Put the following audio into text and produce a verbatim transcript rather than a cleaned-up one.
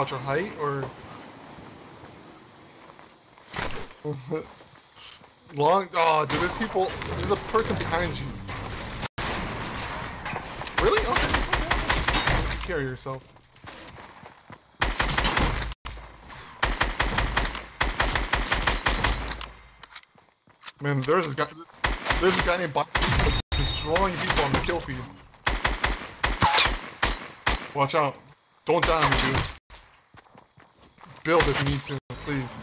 about your height, or long? Oh, dude, there's people. There's a person behind you. Really? Okay. Okay. Take care of yourself. Man, there's this guy. There's this guy named Bob destroying people on the kill feed. Watch out! Don't die on me, dude. Build if you need to, please.